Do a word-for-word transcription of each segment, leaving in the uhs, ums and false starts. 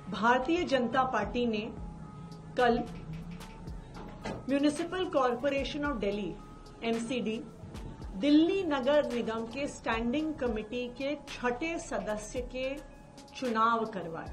भारतीय जनता पार्टी ने कल municipal corporation of Delhi MCD Delhi नगर निगम के स्टैंडिंग कमेटी के छठे सदस्य के चुनाव करवाए।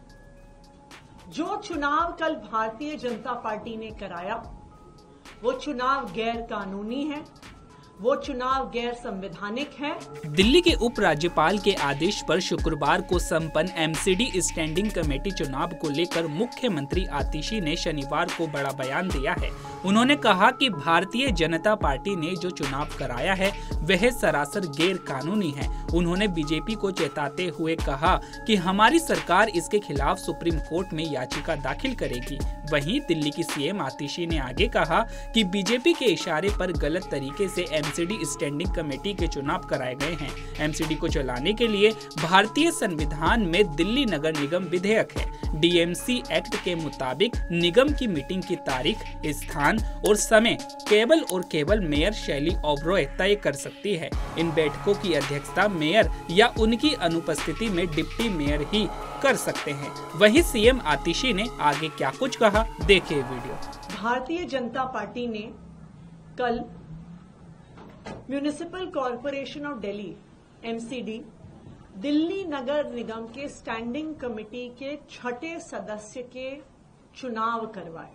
जो चुनाव कल भारतीय जनता पार्टी ने कराया वो चुनाव गैर कानूनी है, वो चुनाव गैर संवैधानिक है। दिल्ली के उपराज्यपाल के आदेश पर शुक्रवार को संपन्न एमसीडी स्टैंडिंग कमेटी चुनाव को लेकर मुख्यमंत्री आतिशी ने शनिवार को बड़ा बयान दिया है। उन्होंने कहा कि भारतीय जनता पार्टी ने जो चुनाव कराया है वह सरासर गैर कानूनी है। उन्होंने बीजेपी को चेताते हुए कहा कि हमारी सरकार इसके खिलाफ सुप्रीम कोर्ट में याचिका दाखिल करेगी। वहीं दिल्ली की सीएम आतिशी ने आगे कहा कि बीजेपी के इशारे पर गलत तरीके से एमसीडी स्टैंडिंग कमेटी के चुनाव कराए गए हैं। एमसीडी को चलाने के लिए भारतीय संविधान में दिल्ली नगर निगम विधेयक है। डीएमसी एक्ट के मुताबिक निगम की मीटिंग की तारीख, स्थान और समय केवल और केवल मेयर शैली ओबरॉय तय कर सकती है। इन बैठकों की अध्यक्षता मेयर या उनकी अनुपस्थिति में डिप्टी मेयर ही कर सकते हैं। वहीं सीएम आतिशी ने आगे क्या कुछ कहा, देखिए वीडियो। भारतीय जनता पार्टी ने कल municipal corporation of Delhi MCD Delhi नगर निगम के स्टैंडिंग कमेटी के छठे सदस्य के चुनाव करवाए।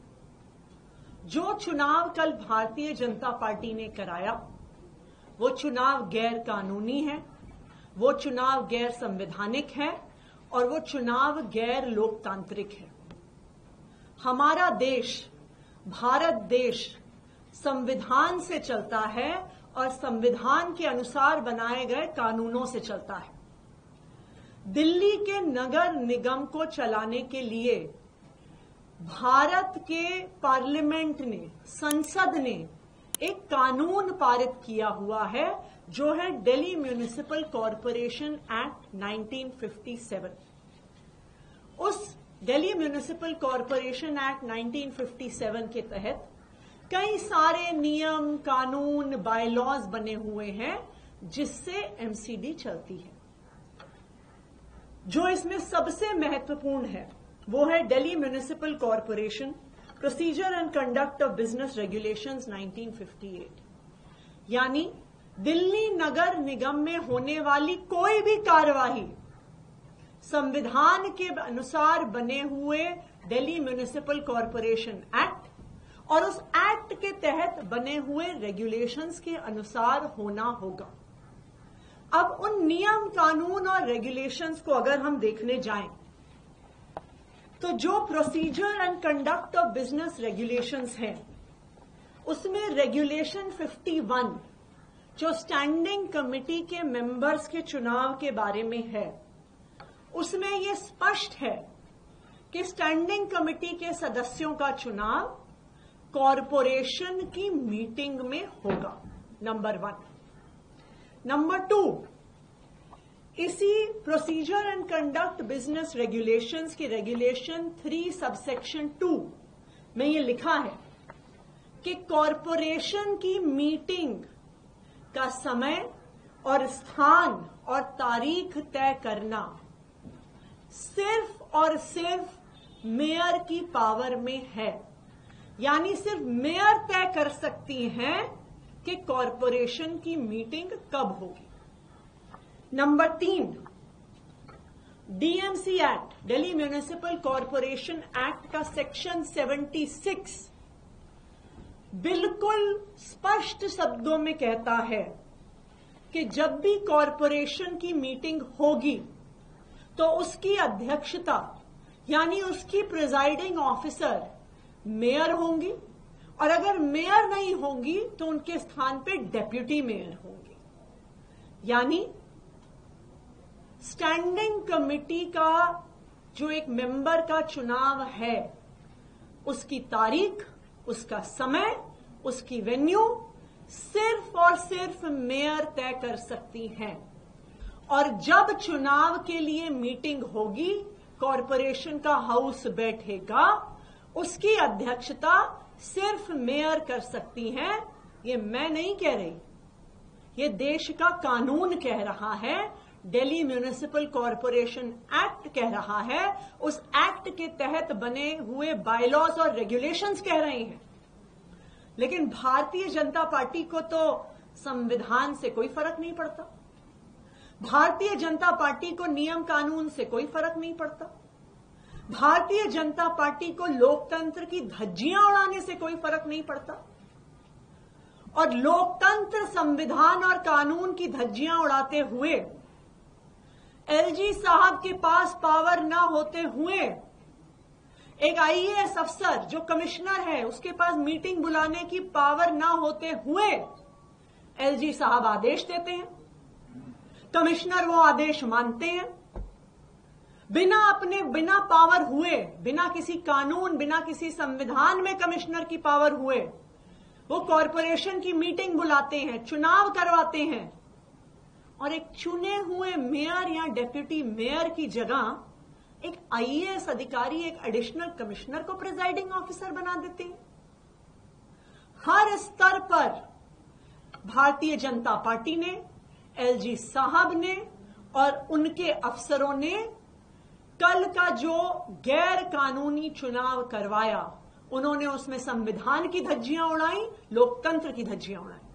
जो चुनाव कल भारतीय जनता पार्टी ने कराया वो चुनाव गैर कानूनी है, वो चुनाव गैर संवैधानिक है और वो चुनाव गैर लोकतांत्रिक है। हमारा देश, भारत देश संविधान से चलता है और संविधान के अनुसार बनाए गए कानूनों से चलता है। दिल्ली के नगर निगम को चलाने के लिए भारत के पार्लियामेंट ने, संसद ने एक कानून पारित किया हुआ है जो है Delhi municipal corporation act nineteen fifty seven. उस Delhi municipal corporation act nineteen fifty seven के तहत कई सारे नियम, कानून, बायलॉज बने हुए हैं जिससे एमसीडी चलती है। जो इसमें सबसे महत्वपूर्ण है वो है Delhi municipal corporation procedure and conduct of business regulations nineteen fifty eight. यानी दिल्ली नगर निगम में होने वाली कोई भी कार्यवाही संविधान के अनुसार बने हुए दिल्ली म्यूनिसिपल कॉरपोरेशन एक्ट और उस एक्ट के तहत बने हुए रेगुलेशंस के अनुसार होना होगा। अब उन नियम, कानून और रेगुलेशंस को अगर हम देखने जाएं तो जो procedure and conduct of business regulations हैं उसमें रेगुलेशन फिफ्टी वन जो स्टैंडिंग कमेटी के मेंबर्स के चुनाव के बारे में है, उसमें यह स्पष्ट है कि स्टैंडिंग कमेटी के सदस्यों का चुनाव कॉरपोरेशन की मीटिंग में होगा। Number one. नंबर टू, इसी procedure and conduct business regulations की रेगुलेशन थ्री सबसेक्शन टू में ये लिखा है कि कॉरपोरेशन की मीटिंग का समय और स्थान और तारीख तय करना सिर्फ और सिर्फ मेयर की पावर में है। यानी सिर्फ मेयर तय कर सकती हैं कि कॉरपोरेशन की मीटिंग कब होगी। नंबर तीन, DMC act, Delhi municipal corporation act का सेक्शन सेवेंटी सिक्स बिल्कुल स्पष्ट शब्दों में कहता है कि जब भी कॉरपोरेशन की मीटिंग होगी तो उसकी अध्यक्षता यानी उसकी प्रिजाइडिंग ऑफिसर मेयर होंगी और अगर मेयर नहीं होंगी तो उनके स्थान पे डेप्यूटी मेयर होंगे। यानी स्टैंडिंग कमेटी का जो एक मेंबर का चुनाव है उसकी तारीख, उसका समय, उसकी वेन्यू सिर्फ और सिर्फ मेयर तय कर सकती हैं। और जब चुनाव के लिए मीटिंग होगी, कॉरपोरेशन का हाउस बैठेगा, उसकी अध्यक्षता सिर्फ मेयर कर सकती हैं। ये मैं नहीं कह रही, ये देश का कानून कह रहा है। दिल्ली म्यूनिसिपल कॉरपोरेशन एक्ट कह रहा है, उस एक्ट के तहत बने हुए बायलॉज और रेगुलेशंस कह रहे हैं। लेकिन भारतीय जनता पार्टी को तो संविधान से कोई फर्क नहीं पड़ता, भारतीय जनता पार्टी को नियम कानून से कोई फर्क नहीं पड़ता, भारतीय जनता पार्टी को लोकतंत्र की धज्जियां उड़ाने से कोई फर्क नहीं पड़ता। और लोकतंत्र, संविधान और कानून की धज्जियां उड़ाते हुए एलजी साहब के पास पावर न होते हुए एक आईएएस अफसर जो कमिश्नर है उसके पास मीटिंग बुलाने की पावर न होते हुए एलजी साहब आदेश देते हैं, कमिश्नर वो आदेश मानते हैं, बिना अपने बिना पावर हुए, बिना किसी कानून, बिना किसी संविधान में कमिश्नर की पावर हुए वो कॉरपोरेशन की मीटिंग बुलाते हैं, चुनाव करवाते हैं और एक चुने हुए मेयर या डेप्यूटी मेयर की जगह एक आईएएस अधिकारी, एक एडिशनल कमिश्नर को प्रिजाइडिंग ऑफिसर बना देते हैं। हर स्तर पर भारतीय जनता पार्टी ने, एलजी साहब ने और उनके अफसरों ने कल का जो गैर कानूनी चुनाव करवाया, उन्होंने उसमें संविधान की धज्जियां उड़ाई, लोकतंत्र की धज्जियां उड़ाई।